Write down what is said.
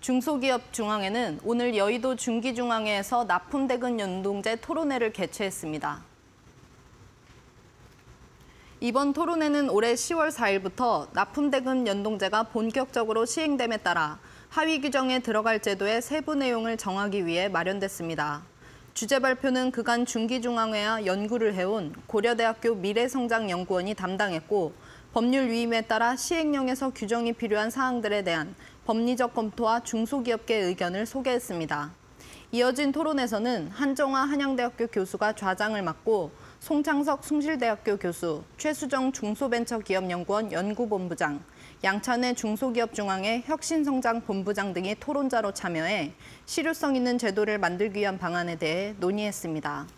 중소기업중앙회는 오늘 여의도 중기중앙회에서 납품대금 연동제 토론회를 개최했습니다. 이번 토론회는 올해 10월 4일부터 납품대금 연동제가 본격적으로 시행됨에 따라 하위 규정에 들어갈 제도의 세부 내용을 정하기 위해 마련됐습니다. 주제 발표는 그간 중기중앙회와 연구를 해온 고려대학교 미래성장연구원이 담당했고, 법률 위임에 따라 시행령에서 규정이 필요한 사항들에 대한 법리적 검토와 중소기업계의 의견을 소개했습니다. 이어진 토론에서는 한정화 한양대학교 교수가 좌장을 맡고 송창석 숭실대학교 교수, 최수정 중소벤처기업연구원 연구본부장, 양찬회 중소기업중앙회 혁신성장본부장 등이 토론자로 참여해 실효성 있는 제도를 만들기 위한 방안에 대해 논의했습니다.